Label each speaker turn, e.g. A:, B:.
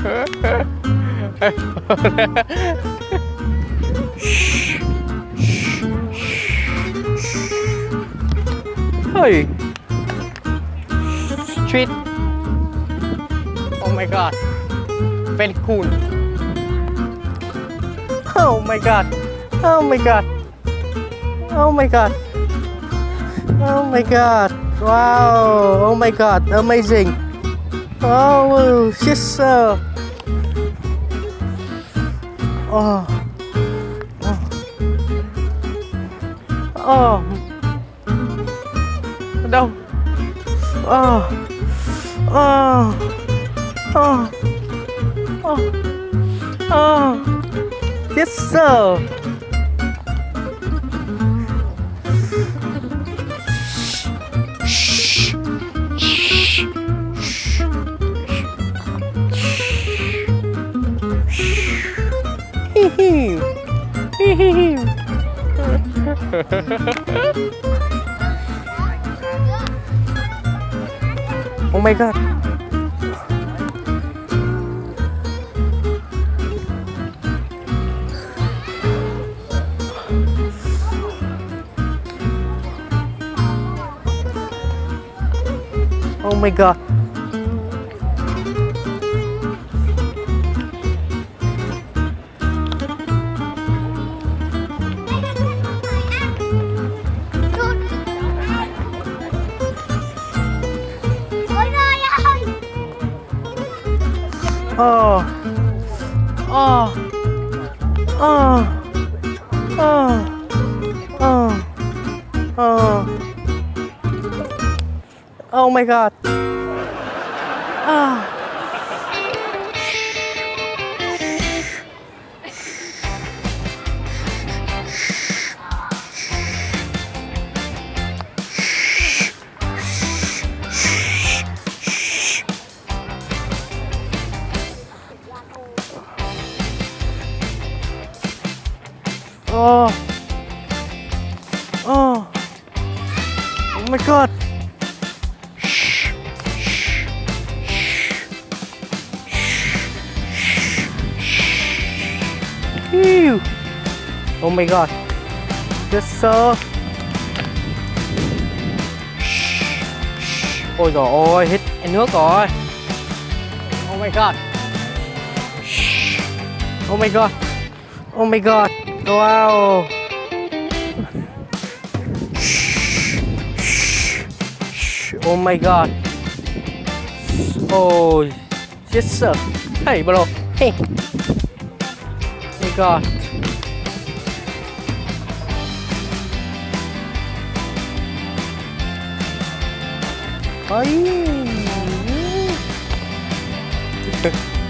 A: Hey, street. Oh my god, very cool. Oh my god, oh my god, oh my god, oh my god, wow, oh my god, amazing. Oh, yes sir. Oh, oh, đâu? Oh, oh, oh, oh, oh, yes sir. Oh my god. Oh my god. Oh, oh, oh, oh, oh, oh, oh my god. Ah. Oh, oh, oh my god. Ew. Oh my god. Yes sir. Ôi trời ơi, hít nước rồi. Oh my god. Oh my god. Oh my god. Wow. Oh my god. Oh, yes sir. Hey bro. Hey. Oh my god. Ay.